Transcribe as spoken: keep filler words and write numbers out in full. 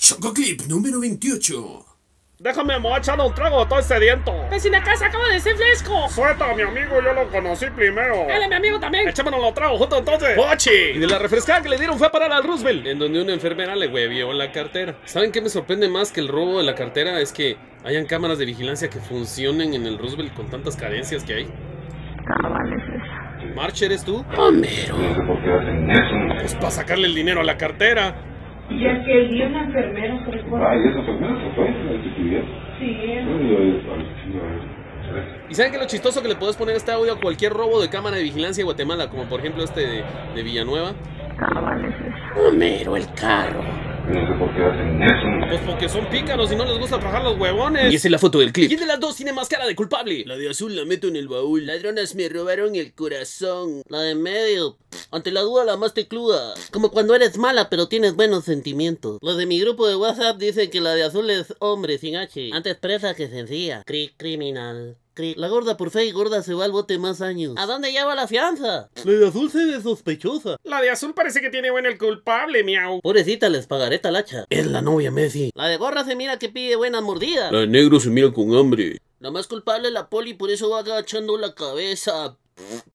Chococlip número veintiocho. Déjame, me voy a echar un trago, estoy sediento. Vecina casa, acaba de ser fresco. Suelta a mi amigo, yo lo conocí primero. Él es mi amigo también. Echémonos los tragos juntos entonces. ¡Pochi! Y de la refrescada que le dieron fue a parar al Roosevelt, en donde una enfermera le huevió la cartera. ¿Saben qué me sorprende más que el robo de la cartera? Es que hayan cámaras de vigilancia que funcionen en el Roosevelt con tantas carencias que hay. Cabal es esa. ¿March eres tú? Homero. No sé por qué hacen eso. Pues para sacarle el dinero a la cartera. Ya que el día una enfermera se recuerda. Ay, esa enfermera se fue, la que Sí, ¿Y saben qué es lo chistoso? Que le puedes poner este audio a cualquier robo de cámara de vigilancia de Guatemala, como por ejemplo este de, de Villanueva. Cabal es esa. Homero, el carro. No sé por qué hacen eso. Pues porque son pícaros y no les gusta trabajar los huevones. Y esa es la foto del clip. ¿Quién de las dos tiene más cara de culpable? La de azul la meto en el baúl. Ladronas me robaron el corazón. La de medio, ante la duda la más tecluda. Como cuando eres mala pero tienes buenos sentimientos. Los de mi grupo de WhatsApp dicen que la de azul es hombre sin H. Antes presa que sencilla. Cri criminal. Cri. La gorda por fe y gorda se va al bote más años. ¿A dónde lleva la fianza? La de azul se ve sospechosa. La de azul parece que tiene buen el culpable, miau. Pobrecita, les pagaré talacha. Es la novia Messi. La de gorra se mira que pide buenas mordidas. La de negro se mira con hambre. La más culpable es la poli, por eso va agachando la cabeza.